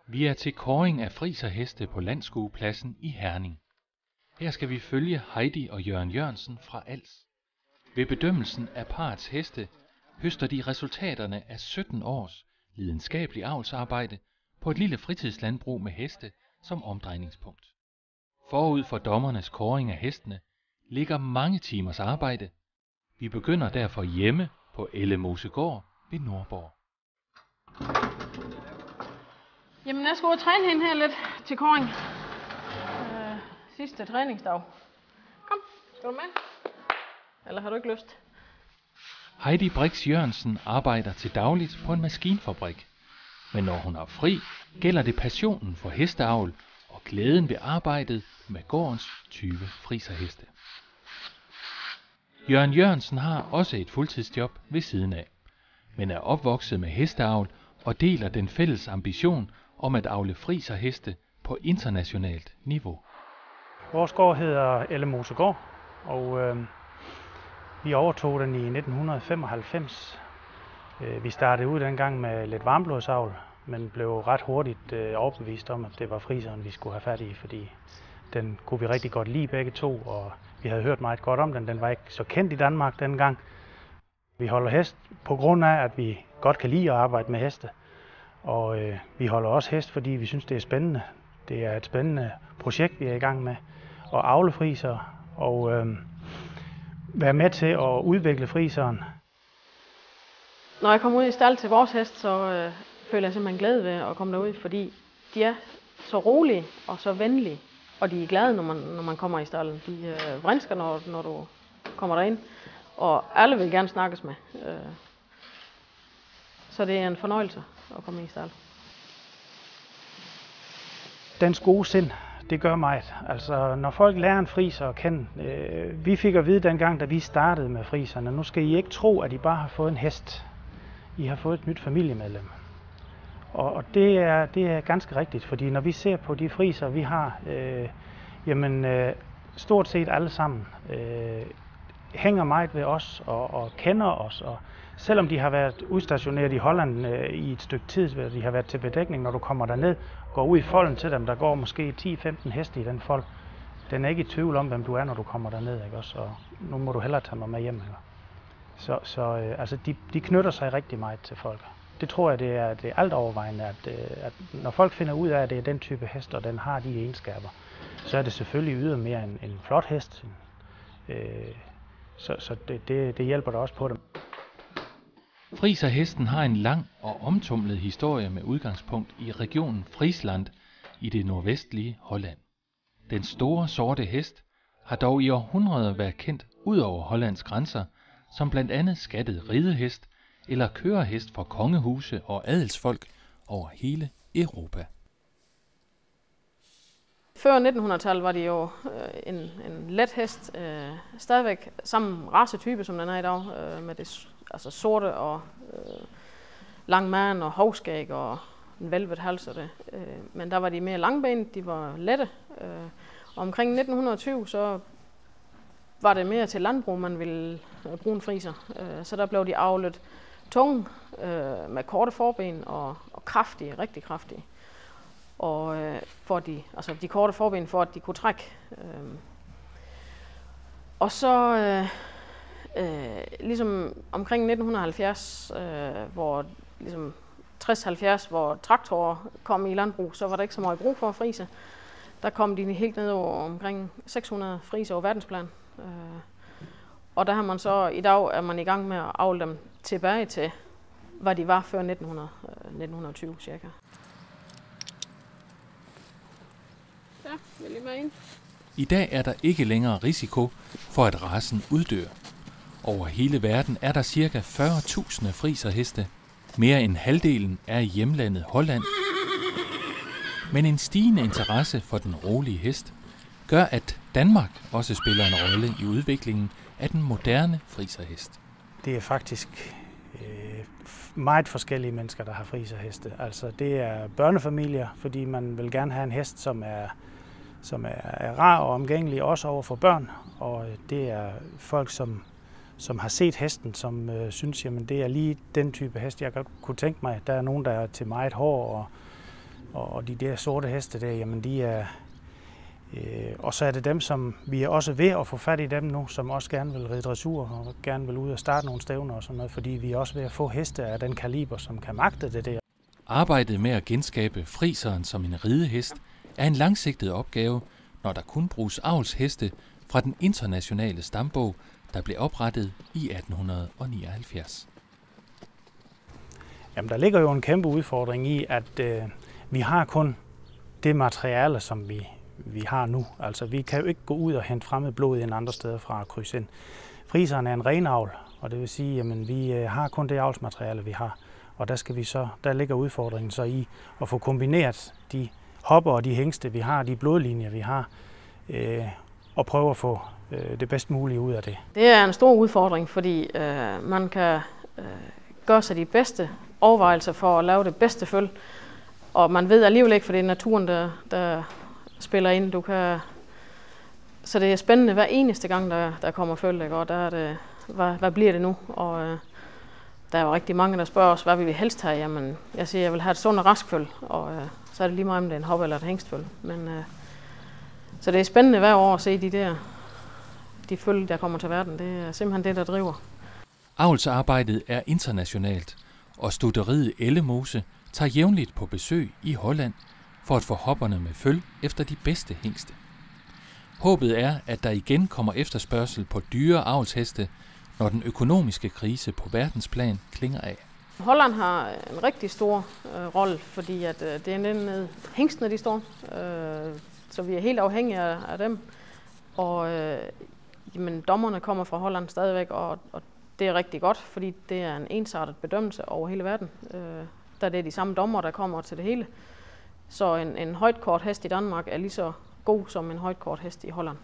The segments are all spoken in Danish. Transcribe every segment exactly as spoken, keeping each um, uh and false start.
Vi er til kåring af friserheste på Landskuepladsen i Herning. Her skal vi følge Heidi og Jørgen Jørgensen fra Als. Ved bedømmelsen af parets heste høster de resultaterne af sytten års lidenskabelig avlsarbejde på et lille fritidslandbrug med heste som omdrejningspunkt. Forud for dommernes kåring af hestene ligger mange timers arbejde. Vi begynder derfor hjemme på Ellemosegård ved Nordborg. Jamen, jeg skal ud og træne hende her lidt til kåring. Øh, sidste træningsdag. Kom, skal du med? Eller har du ikke lyst? Heidi Brix Jørgensen arbejder til dagligt på en maskinfabrik. Men når hun har fri, gælder det passionen for hesteavl og glæden ved arbejdet med gårdens tyve friserheste. Jørgen Jørgensen har også et fuldtidsjob ved siden af, men er opvokset med hesteavl og deler den fælles ambition om at avle friserheste på internationalt niveau. Vores gård hedder Ellemosegård, og øh, vi overtog den i nitten femoghalvfems. Øh, vi startede ud dengang med lidt varmblodsavl, men blev ret hurtigt øh, overbevist om, at det var friseren, vi skulle have fat i, fordi den kunne vi rigtig godt lide begge to, og vi havde hørt meget godt om den. Den var ikke så kendt i Danmark dengang. Vi holder hest på grund af, at vi godt kan lide at arbejde med heste. Og øh, vi holder også hest, fordi vi synes, det er spændende. Det er et spændende projekt, vi er i gang med. At avle friser og øh, være med til at udvikle friseren. Når jeg kommer ud i stald til vores hest, så øh, føler jeg simpelthen glæde ved at komme derud, fordi de er så rolige og så venlige. Og de er glade, når man, når man kommer i stallen. De øh, vrinsker, når, når du kommer derind. Og alle vil gerne snakkes med. Øh, så det er en fornøjelse at komme i stald. Dens gode sind, det gør meget. Altså, når folk lærer en friser at kende. Øh, vi fik at vide dengang, da vi startede med friserne, nu skal I ikke tro, at I bare har fået en hest. I har fået et nyt familiemedlem. Og, og det, er, det er ganske rigtigt, fordi når vi ser på de friser, vi har, øh, jamen øh, stort set alle sammen øh, hænger meget ved os og, og kender os. Og selvom de har været udstationeret i Holland øh, i et stykke tid, hvor de har været til bedækning, når du kommer derned, går ud i folden til dem, der går måske ti til femten heste i den fold. Den er ikke i tvivl om, hvem du er, når du kommer derned, ikke også? Og nu må du hellere tage mig med hjem, ikke? Så, så øh, altså, de, de knytter sig rigtig meget til folk. Det tror jeg, det er, det er alt overvejende, at, at når folk finder ud af, at det er den type hest, og den har de egenskaber, så er det selvfølgelig ydermere en, en flot hest. Øh, så så det, det, det hjælper da også på dem. Friserhesten har en lang og omtumlet historie med udgangspunkt i regionen Friesland i det nordvestlige Holland. Den store sorte hest har dog i århundreder været kendt ud over Hollands grænser, som blandt andet skattet ridehest eller kørehest for kongehuse og adelsfolk over hele Europa. Før nittenhundredetallet var det jo øh, en, en let hest, øh, stadigvæk samme racetype som den er i dag, øh, med det altså sorte og øh, lang man og hovskæg og en velvet hals og det. Øh, men der var de mere langbenede, de var lette. Øh, og omkring nitten tyve så var det mere til landbrug, man ville øh, bruge en friser. Øh, så der blev de avlet tunge øh, med korte forben og, og kraftige, rigtig kraftige. Og øh, for de, altså de korte forben for, at de kunne trække. Øh. Og så øh, øh, ligesom omkring nitten halvfjerds, øh, hvor ligesom tres halvfjerds, hvor traktorer kom i landbrug, så var der ikke så meget brug for at frise. Der kom de helt ned over omkring seks hundrede friser over verdensplan. Øh. Og der har man så, i dag er man i gang med at avle dem tilbage til, hvad de var før nitten tyve cirka. Ja, vil I med ind? I dag er der ikke længere risiko for, at racen uddør. Over hele verden er der ca. fyrre tusind friserheste. Mere end halvdelen er i hjemlandet Holland. Men en stigende interesse for den rolige hest gør, at Danmark også spiller en rolle i udviklingen af den moderne friserhest. Det er faktisk øh, meget forskellige mennesker, der har friserheste. Altså det er børnefamilier, fordi man vil gerne have en hest, som er, som er, er rar og omgængelig, også over for børn. Og det er folk, som, som har set hesten, som øh, synes, jamen det er lige den type hest, jeg godt kunne tænke mig. Der er nogen, der er til meget hård og, og, og de der sorte heste der, jamen de er... Øh, og så er det dem, som vi er også ved at få fat i dem nu, som også gerne vil ride dressur og gerne vil ud og starte nogle stævner og sådan noget, fordi vi er også ved at få heste af den kaliber, som kan magte det der. Arbejdet med at genskabe friseren som en ridehest er en langsigtet opgave, når der kun bruges avlsheste fra den internationale stambog, der blev oprettet i atten nioghalvfjerds. Jamen, der ligger jo en kæmpe udfordring i, at øh, vi har kun det materiale, som vi, vi har nu. Altså, vi kan jo ikke gå ud og hente fremmed blod ind andre steder fra at krydse ind. Friseren er en renavl, og det vil sige, at vi øh, har kun det avlsmateriale, vi har. Og der, skal vi så, der ligger udfordringen så i at få kombineret de hopper og de hængste, vi har, de blodlinjer, vi har, øh, og prøve at få øh, det bedst mulige ud af det. Det er en stor udfordring, fordi øh, man kan øh, gøre sig de bedste overvejelser for at lave det bedste føl. Og man ved alligevel ikke, for det er naturen, der, der spiller ind. Du kan... Så det er spændende hver eneste gang, der, der kommer føl, ikke? Og der er det, hvad, hvad bliver det nu? Og øh, der er jo rigtig mange, der spørger os, hvad vil vi helst have? Jamen, jeg siger, jeg vil have et sundt og rask føl, og øh, så er det lige meget, om det er en hop eller et hængstføl. Men, øh, så det er spændende hver år at se de der de føl, der kommer til verden. Det er simpelthen det, der driver. Avlsarbejdet er internationalt, og stutteriet Ellemose tager jævnligt på besøg i Holland for at få hopperne med føl efter de bedste hængste. Håbet er, at der igen kommer efterspørgsel på dyre avlsheste, når den økonomiske krise på verdensplan klinger af. Holland har en rigtig stor øh, rolle, fordi at, øh, det er nede hængstene, de står, øh, så vi er helt afhængige af, af dem. Og øh, jamen, dommerne kommer fra Holland stadigvæk, og, og det er rigtig godt, fordi det er en ensartet bedømmelse over hele verden. Øh, der er det de samme dommer, der kommer til det hele. Så en, en højtkort hest i Danmark er lige så god som en højtkort hest i Holland.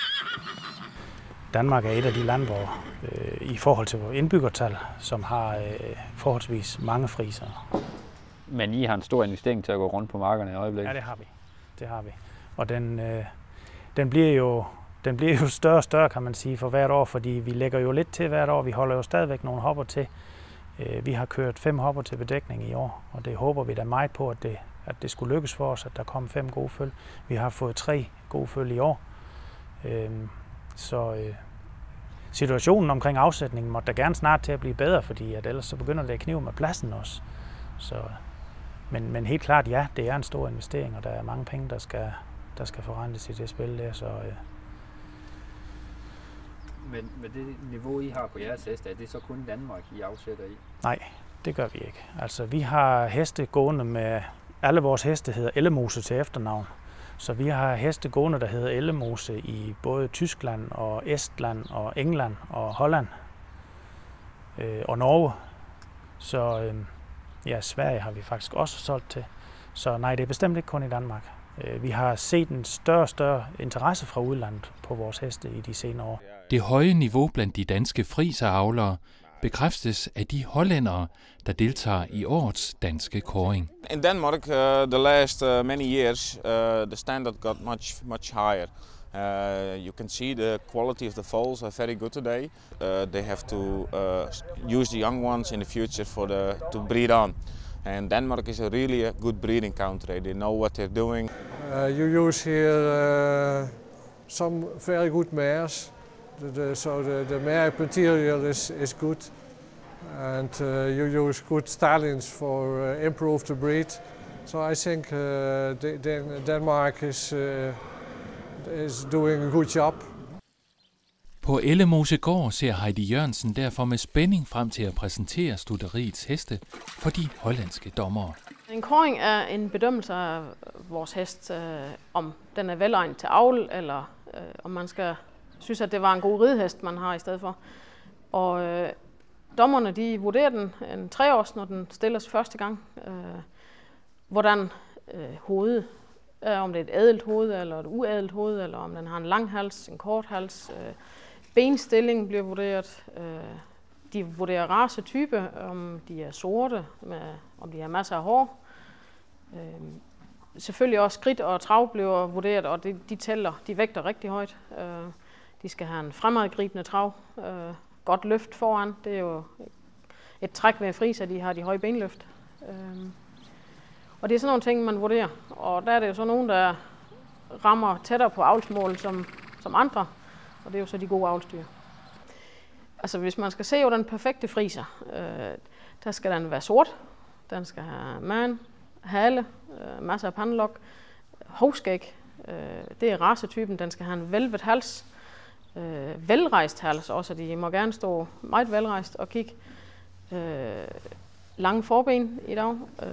Danmark er et af de lande, hvor øh, i forhold til vores indbyggertal, som har øh, forholdsvis mange frisere. Men I har en stor investering til at gå rundt på markerne i øjeblikket? Ja, det har vi. Det har vi. Og den, øh, den, bliver jo, den bliver jo større og større, kan man sige, for hvert år, fordi vi lægger jo lidt til hvert år. Vi holder jo stadigvæk nogle hopper til. Øh, vi har kørt fem hopper til bedækning i år, og det håber vi da meget på, at det, at det skulle lykkes for os, at der kom fem gode føl. Vi har fået tre gode føl i år. Øh, Så øh, situationen omkring afsætningen måtte da gerne snart til at blive bedre, fordi at ellers så begynder det at knive med pladsen også. Så, men, men helt klart, ja, det er en stor investering, og der er mange penge, der skal, der skal forrentes i det spil der. Så, øh. Men med det niveau, I har på jeres heste, er det så kun Danmark, I afsætter i? Nej, det gør vi ikke. Altså, vi har heste gående med, alle vores heste hedder Ellemose til efternavn. Så vi har heste gående, der hedder Ellemose i både Tyskland og Estland og England og Holland øh, og Norge. Så øh, ja, Sverige har vi faktisk også solgt til. Så nej, det er bestemt ikke kun i Danmark. Øh, vi har set en større og større interesse fra udlandet på vores heste i de senere år. Det høje niveau blandt de danske friseravlere bekræftes af de hollændere, der deltager i årets danske kåring. In Denmark, uh, the last uh, many years, uh, the standard got much much higher. Uh, you can see the quality of the foals are very good today. Uh, they have to uh, use the young ones in the future for the to breed on. And Denmark is a really a good breeding country. They know what they're doing. Uh, you use here uh, some very good mares. The, the, so the, the mare material is, is good, and uh, you use good stallions for uh, improve the breed. So I think uh, the, the Denmark is, uh, is doing a good job. På Ellemose gård ser Heidi Jørgensen derfor med spænding frem til at præsentere stutteriets heste for de hollandske dommere. En kåring er en bedømmelse af vores hest, øh, om den er velegnet til avl, eller øh, om man skal synes, at det var en god ridehest, man har i stedet for. Og øh, dommerne, de vurderer den en tre års, når den stilles første gang. Øh, hvordan øh, hovedet er, om det er et ædelt hoved eller et uædelt hoved, eller om den har en lang hals, en kort hals. Øh, benstilling bliver vurderet. Øh, de vurderer racetype, om de er sorte, med, om de har masser af hår. Øh, selvfølgelig også skridt og trav bliver vurderet, og de, de tæller, de vægter rigtig højt. Øh, De skal have en fremadgribende trav, øh, godt løft foran. Det er jo et træk ved friser, de har de høje benløft. Øh, Og det er sådan nogle ting, man vurderer. Og der er det jo så nogen, der rammer tættere på avlsmål som, som andre. Og det er jo så de gode avlsdyr. Altså hvis man skal se jo den perfekte friser, øh, der skal den være sort. Den skal have man, hale, øh, masser af pandelok, hovskæg. Øh, det er racetypen. Den skal have en velvet hals. Øh, velrejst hals også. De må gerne stå meget velrejst og kigge. Øh, lange forben i dag. Øh,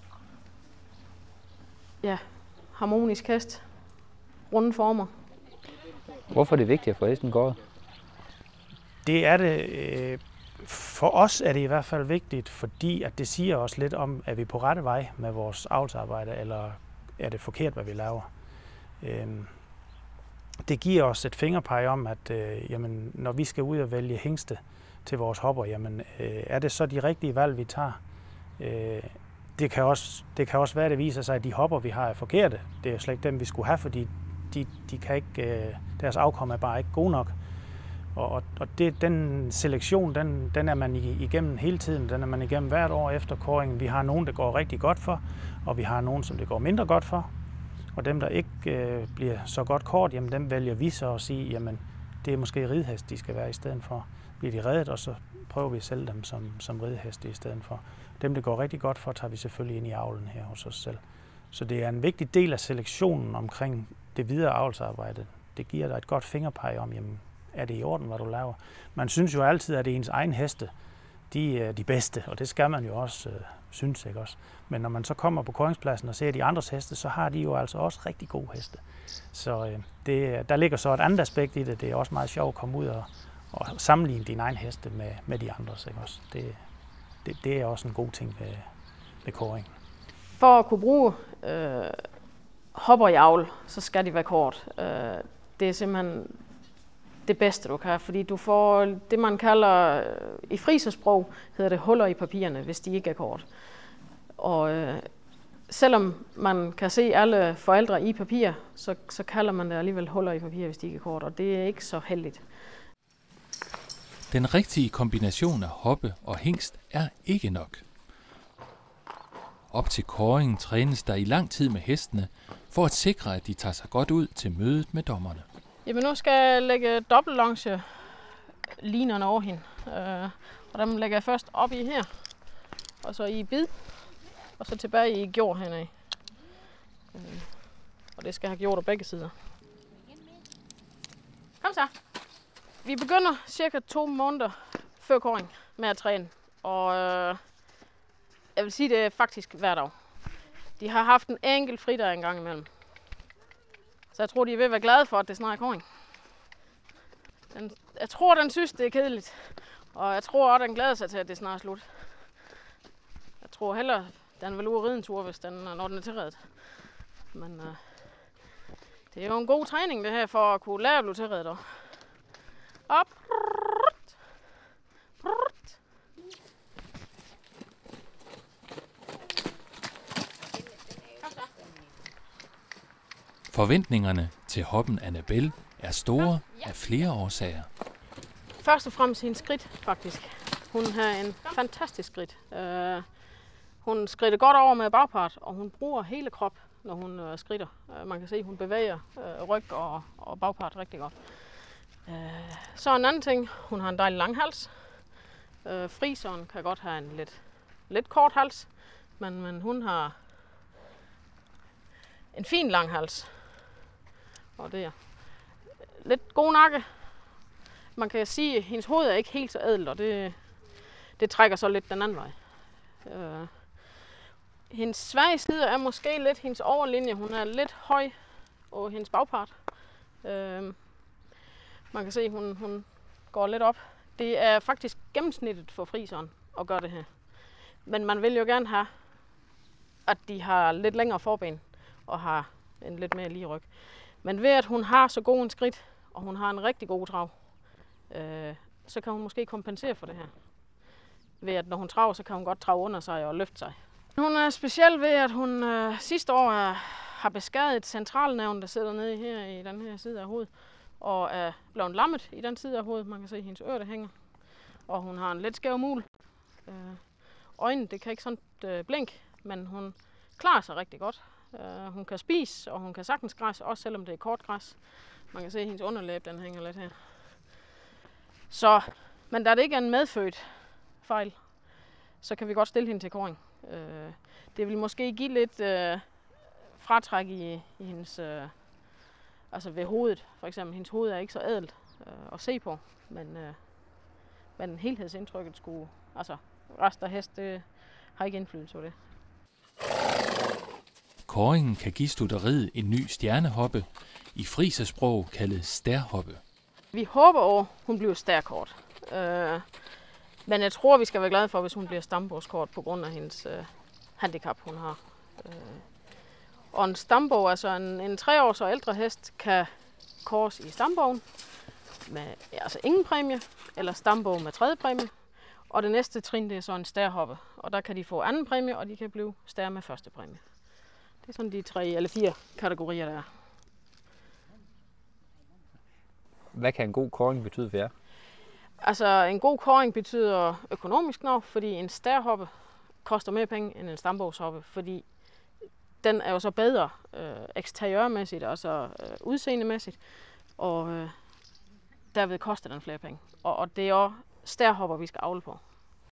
ja, harmonisk hest. Runde former. Hvorfor er det vigtigt at få hesten gået? Det er det. Øh, for os er det i hvert fald vigtigt, fordi at det siger os lidt om, er vi på rette vej med vores avlsarbejde, eller er det forkert, hvad vi laver. Øh, det giver os et fingerpeg om, at øh, jamen, når vi skal ud og vælge hængste til vores hopper, jamen, øh, er det så de rigtige valg, vi tager? Øh, det, kan også, det kan også være, at det viser sig, at de hopper, vi har, er forkerte. Det er slet ikke dem, vi skulle have, fordi de, de kan ikke, øh, deres afkom er bare ikke god nok. Og, og det, den selektion, den, den er man igennem hele tiden. Den er man igennem hvert år efter kåringen. Vi har nogen, der går rigtig godt for, og vi har nogen, som det går mindre godt for. Og dem, der ikke øh, bliver så godt kort, jamen dem vælger vi så at sige, jamen det er måske ridhest, de skal være i stedet for. Bliver de reddet, og så prøver vi at sælge dem som, som ridheste i stedet for. Dem, der går rigtig godt for, tager vi selvfølgelig ind i avlen her hos os selv. Så det er en vigtig del af selektionen omkring det videre avlsarbejde. Det giver dig et godt fingerpeg om, jamen, er det i orden, hvad du laver? Man synes jo altid, at det er ens egen heste, de er de bedste, og det skal man jo også øh, synes, ikke også? Men når man så kommer på kåringspladsen og ser de andres heste, så har de jo altså også rigtig gode heste. Så øh, det, der ligger så et andet aspekt i det. Det er også meget sjovt at komme ud og, og sammenligne din egen heste med, med de andres, ikke også? Det, det, det er også en god ting ved, ved kåring. For at kunne bruge øh, hopper i avl, så skal de være kort. Øh, det er simpelthen det bedste, du kan, fordi du får det, man kalder, i frisersprog, hedder det huller i papirerne, hvis de ikke er kort. Og øh, selvom man kan se alle forældre i papir, så, så kalder man det alligevel huller i papir, hvis de ikke er kort, og det er ikke så heldigt. Den rigtige kombination af hoppe og hingst er ikke nok. Op til kåringen trænes der i lang tid med hestene, for at sikre, at de tager sig godt ud til mødet med dommerne. Jamen nu skal jeg lægge dobbeltlonge linerne over hende. Øh, og dem lægger jeg først op i her, og så i bid, og så tilbage i gjord hernede. Øh, og det skal have gjort af begge sider. Kom så. Vi begynder cirka to måneder før kåring med at træne. Og øh, jeg vil sige, det er faktisk hver dag. De har haft en enkelt fridag en gang imellem. Så jeg tror, de er ved at være glade for, at det snart er kåring. Den, jeg tror, den synes, det er kedeligt. Og jeg tror også, den glæder sig til, at det snart er slut. Jeg tror hellere, den vil ud og ride en tur, hvis den, når den er tilredet. Men øh, det er jo en god træning, det her, for at kunne lære at blive tilredet. Op. Op. Forventningerne til hoppen Annabelle er store af flere årsager. Først og fremmest hendes skridt, faktisk. Hun har en fantastisk skridt. Uh, hun skridter godt over med bagpart, og hun bruger hele krop, når hun uh, skridter. Uh, man kan se, at hun bevæger uh, ryg og, og bagpart rigtig godt. Uh, så en anden ting, hun har en dejlig lang hals. Uh, friseren kan godt have en lidt, lidt kort hals, men, men hun har en fin lang hals. Og det er lidt god nakke. Man kan sige, at hendes hoved er ikke helt så ædelt, og det, det trækker så lidt den anden vej. Uh, hendes svage side er måske lidt hendes overlinje. Hun er lidt høj over hendes bagpart. Uh, man kan se, at hun, hun går lidt op. Det er faktisk gennemsnittet for friseren at gøre det her. Men man vil jo gerne have, at de har lidt længere forben og har en lidt mere lige ryg. Men ved at hun har så god en skridt, og hun har en rigtig god trav, øh, så kan hun måske kompensere for det her. Ved at når hun traver, så kan hun godt trave under sig og løfte sig. Hun er speciel ved, at hun øh, sidste år er, har beskadiget centralnerven, der sidder nede her i den her side af hovedet, og er blevet lammet i den side af hovedet. Man kan se, at hendes øre der hænger, og hun har en lidt skæv mul. Øh, øjnene, det kan ikke sådan øh, blink, men hun klarer sig rigtig godt. Uh, hun kan spise, og hun kan sagtens græs, også selvom det er kort græs. Man kan se, at hendes underlæb, den hænger lidt her. Så, men da det ikke er en medfødt fejl, så kan vi godt stille hende til kåring. Uh, det vil måske give lidt uh, fratræk i, i hendes, uh, altså ved hovedet. For eksempel, hendes hoved er ikke så ædelt uh, at se på, men, uh, men helhedsindtrykket skulle, altså resten af hest, det har ikke indflydelse på det. Kåringen kan give stutteriet en ny stjernehoppe, i frisersprog kaldet stærhoppe. Vi håber over, hun bliver stærkort. Øh, men jeg tror, vi skal være glade for, hvis hun bliver stambogskort på grund af hendes øh, handicap, hun har. Øh. Og en stambog, altså en, en tre års og ældre hest, kan kåres i stambogen med ja, altså ingen præmie, eller stambog med tredje præmie. Og det næste trin, det er så en stærhoppe. Og der kan de få anden præmie, og de kan blive stær med første præmie. Det er sådan de tre eller fire kategorier, der er. Hvad kan en god kåring betyde for jer? Altså en god kåring betyder økonomisk nok, fordi en stærhoppe koster mere penge end en stambogshoppe, fordi den er jo så bedre øh, eksteriørmæssigt, altså øh, udseendemæssigt, og øh, derved koster den flere penge. Og, og det er også stærhopper, vi skal avle på.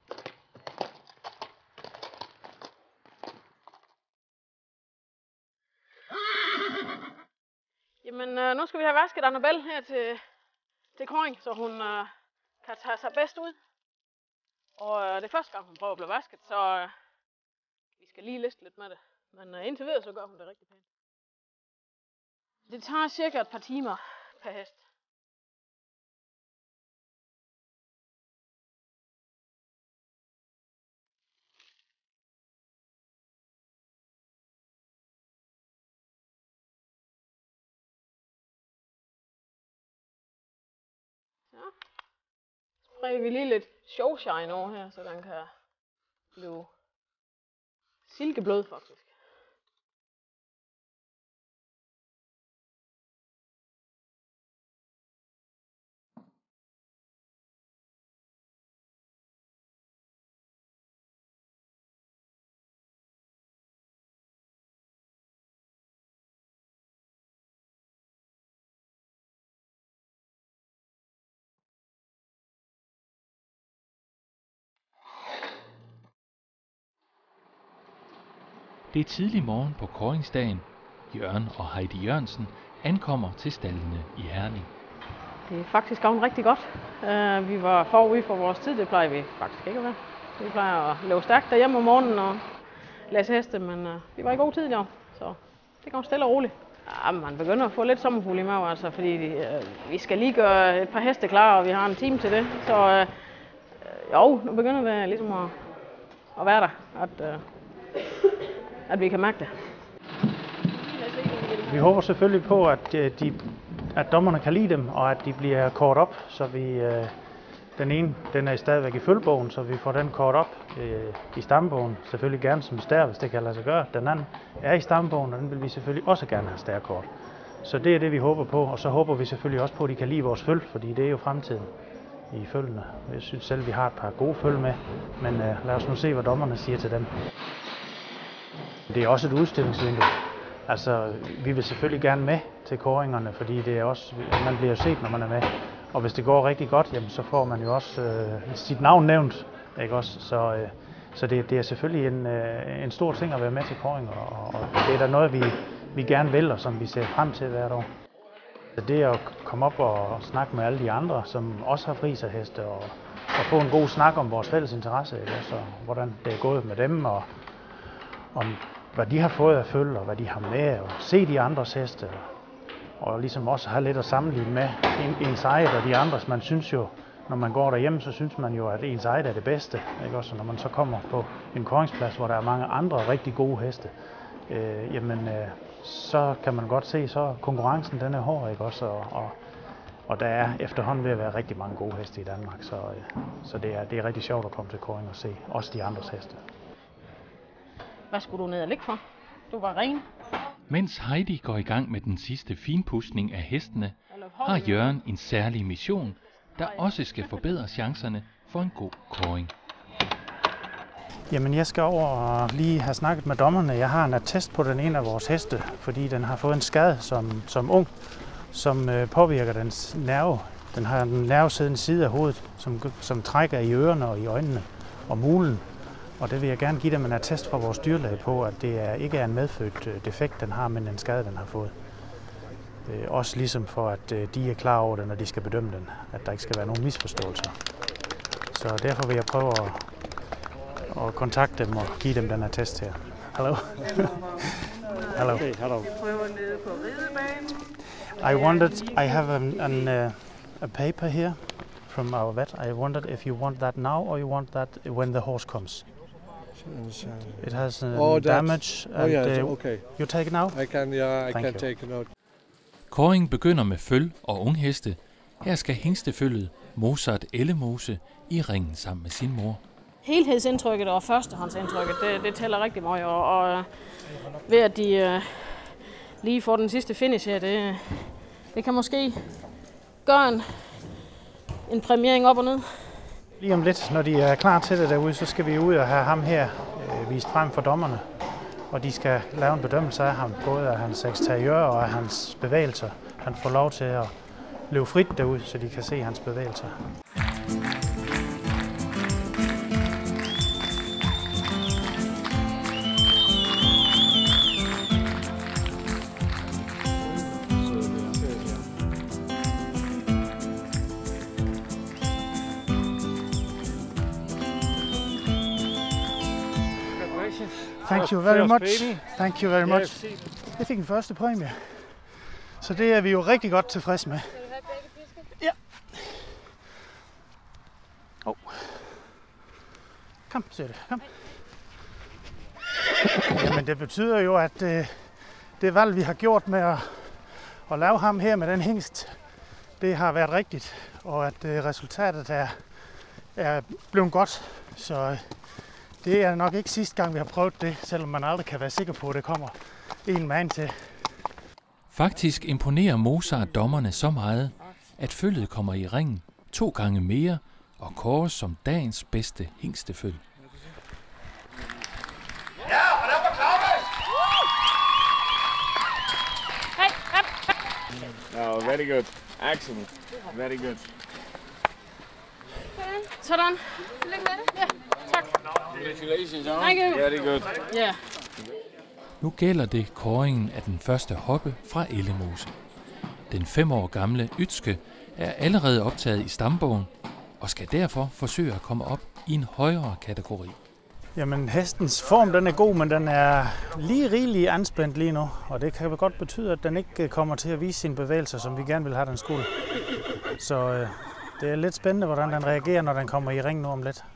Jamen, øh, nu skal vi have vasket Annabelle her til, til kåring, så hun øh, kan tage sig bedst ud. Og øh, det er første gang, hun prøver at blive vasket, så øh, vi skal lige liste lidt med det. Men øh, indtil videre, så gør hun det rigtig pænt. Det tager cirka et par timer per hest. Ja. Så sprayer vi lige lidt showshine over her, så den kan blive silkeblød faktisk. Det er tidlig morgen på kåringsdagen. Jørgen og Heidi Jørgensen ankommer til stallene i Herning. Det er faktisk gået rigtig godt. Uh, vi var forud for vores tid, det plejer vi faktisk ikke at være. Vi plejer at løbe stærkt derhjemme om morgenen og læse heste, men uh, vi var i god tid i dag, så det går stille og roligt. Ja, man begynder at få lidt sommerfugle i maven, altså, fordi uh, vi skal lige gøre et par heste klar, og vi har en time til det. Så uh, jo, nu begynder det ligesom at, at være der, at, uh, at vi kan mærke det. Vi håber selvfølgelig på, at, de, at dommerne kan lide dem, og at de bliver kort op, så vi, øh, den ene den er stadigvæk i følgebogen, så vi får den kort op øh, i stambogen. Selvfølgelig gerne som stær, hvis det kan lade sig gøre. Den anden er i stambogen, og den vil vi selvfølgelig også gerne have stærkort. Så det er det, vi håber på, og så håber vi selvfølgelig også på, at de kan lide vores føl, fordi det er jo fremtiden i følgene. Jeg synes selv, vi har et par gode føl med, men øh, lad os nu se, hvad dommerne siger til dem. Det er også et udstillingsvindue. Altså, vi vil selvfølgelig gerne med til kåringerne, fordi det er også, man bliver jo set, når man er med. Og hvis det går rigtig godt, jamen, så får man jo også øh, sit navn nævnt, ikke også? Så, øh, så det, det er selvfølgelig en, øh, en stor ting at være med til kåringer, og, og det er da noget, vi, vi gerne vil, og som vi ser frem til hvert år. Det at komme op og snakke med alle de andre, som også har friserheste, og, og få en god snak om vores fælles interesse, ikke også? Og hvordan det er gået med dem, og om hvad de har fået af følge, og hvad de har med, og se de andres heste, og ligesom også have lidt at sammenligne med ens eget og de andres. Man synes jo, når man går derhjemme, så synes man jo, at ens eget er det bedste, ikke også? Når man så kommer på en kåringsplads, hvor der er mange andre rigtig gode heste, øh, jamen øh, så kan man godt se, så konkurrencen den er hård, ikke også? Og, og, og der er efterhånden ved at være rigtig mange gode heste i Danmark, så, øh, så det, er, det er rigtig sjovt at komme til kåring og se også de andres heste. Hvad skulle du ned og ligge for? Du var ren. Mens Heidi går i gang med den sidste finpudsning af hestene, har Jørgen en særlig mission, der også skal forbedre chancerne for en god kåring. Jamen, jeg skal over og lige have snakket med dommerne. Jeg har en attest på den ene af vores heste, fordi den har fået en skade som, som ung, som øh, påvirker dens nerve. Den har en nervesiddende side af hovedet, som, som trækker i ørerne og i øjnene og mulen. Og det vil jeg gerne give dem en attest fra vores dyrlæge på, at det er, ikke er en medfødt øh, defekt, den har, men en skade, den har fået. Øh, også ligesom for, at øh, de er klar over det, når de skal bedømme den, at der ikke skal være nogen misforståelser. Så derfor vil jeg prøve at, at kontakte dem og give dem den attest her. Hallo. Hello. Okay, hello. I wondered, I have an, an, uh, a paper here from our vet. I wondered if you want that now or you want that when the horse comes. It has um, Oh, that's- damage. Oh and, yeah, uh, okay. You take it now? I can, yeah, I Thank can you. take a note. Kåring begynder med føl og ungheste. Her skal hængstefølget Mozart Ellemose i ringen sammen med sin mor. Helhedsindtrykket og førstehåndsindtrykket, det, det tæller rigtig meget, og, og ved at de øh, lige får den sidste finish her, det, det kan måske gøre en, en præmiering op og ned. Lige om lidt, når de er klar til det derude, så skal vi ud og have ham her øh, vist frem for dommerne. Og de skal lave en bedømmelse af ham, både af hans eksteriør og af hans bevægelser. Han får lov til at løbe frit derude, så de kan se hans bevægelser. Thank you very much. Thank you very much. Jeg fik en første præmie. Så det er vi jo rigtig godt tilfredse med. Ja. Oh. Kom, siger det. Kom. Jamen det betyder jo, at øh, det valg, vi har gjort med at, at lave ham her med den hingst, det har været rigtigt. Og at øh, resultatet er, er blevet godt. Så øh, det er nok ikke sidste gang, vi har prøvet det, selvom man aldrig kan være sikker på, at det kommer en mand til. Faktisk imponerer Mozart dommerne så meget, at følget kommer i ringen to gange mere og kåres som dagens bedste hængsteføl. Oh, very good. Excellent. Very good. Sådan. Lykke med det. Ja, tak. Congratulations, huh? Thank you. Very good. Ja. Nu gælder det kåringen af den første hoppe fra Ellemose. Den fem år gamle Ytske er allerede optaget i stambogen og skal derfor forsøge at komme op i en højere kategori. Jamen hestens form den er god, men den er lige rigeligt anspændt lige nu. Og det kan godt betyde, at den ikke kommer til at vise sine bevægelser, som vi gerne vil have den skulle. Så øh, det er lidt spændende, hvordan den reagerer, når den kommer i ring nu om lidt.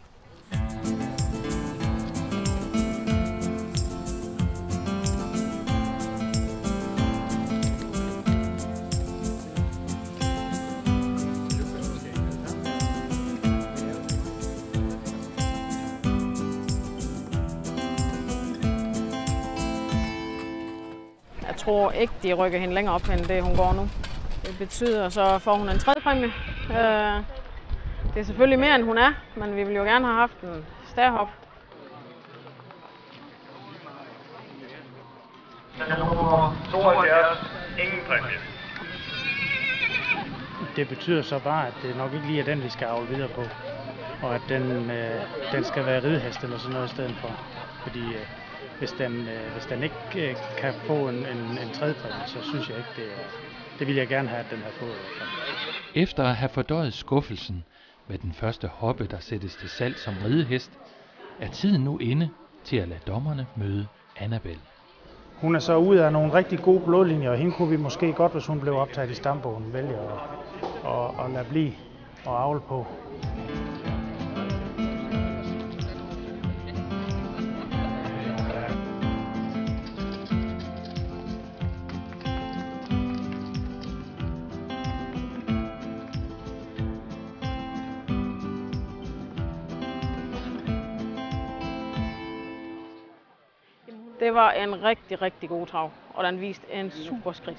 Jeg tror ikke, de rykker hende længere op, end det hun går nu. Det betyder, så får hun en tredje præmie. Øh, det er selvfølgelig mere, end hun er, men vi vil jo gerne have haft en stærhop. tooghalvfjerds. Ingen præmie. Det betyder så bare, at det nok ikke lige er den, vi skal avle videre på. Og at den, øh, den skal være ridehest eller sådan noget i stedet for. Fordi øh, hvis, den, øh, hvis den ikke øh, kan få en, en, en tredje præmie, så synes jeg ikke, det er, det vil jeg gerne have, at den har fået. Efter at have fordøjet skuffelsen med den første hoppe, der sættes til salg som ridehest, er tiden nu inde til at lade dommerne møde Annabelle. Hun er så ude af nogle rigtig gode blodlinjer, og hende kunne vi måske godt, hvis hun blev optaget i stambogen, vælge at, at, at lade blive og avle på. Det var en rigtig, rigtig god trav, og den viste en super skridt.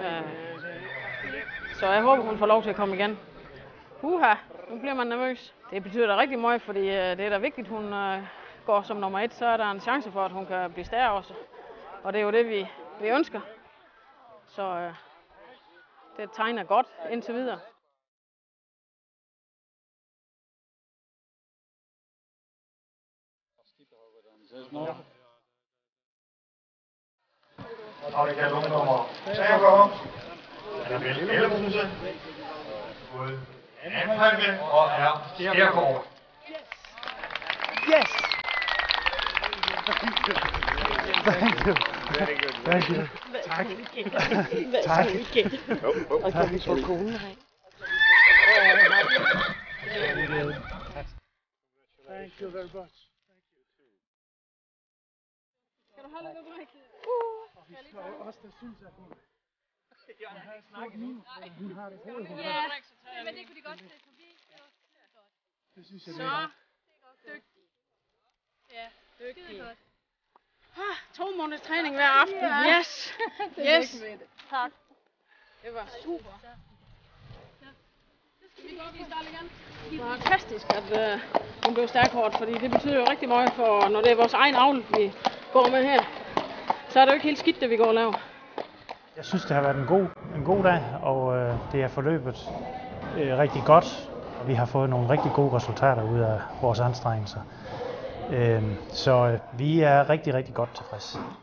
Så jeg håber, hun får lov til at komme igen. Uha, nu bliver man nervøs. Det betyder da rigtig meget, fordi det er da vigtigt, hun går som nummer et, så er der en chance for, at hun kan blive stærkere også. Og det er jo det, vi, vi ønsker. Så øh, det tegner godt indtil videre. Og det kan nogen nummer treogfyrre. Annabelle Ellermose. Mod Anne og er Stjergaard. Yes! Thank you. Thank you. Very good. Thank you. Tak. Tak. Og kan vi få konen her? Thank you very much. Skal du holde med bræk? Og vi skal også, der synes, at hun, hun har snakket nu. Hun har det hovedet. Ja, men det kunne de godt se forbi. Det synes jeg, det er. Så dygtig. Ja, dygtig. Ah, to måneders træning hver aften. Ja. Yes. Yes. Tak. Det var super. Det var fantastisk, at uh, hun blev stærkhårdt, fordi det betyder jo rigtig meget for, når det er vores egen avl, vi går med her. Så er det jo ikke helt skidt, det vi går og laver. Jeg synes, det har været en god, en god dag, og øh, det er forløbet øh, rigtig godt. Og vi har fået nogle rigtig gode resultater ud af vores anstrengelser. Øh, så øh, vi er rigtig, rigtig godt tilfredse.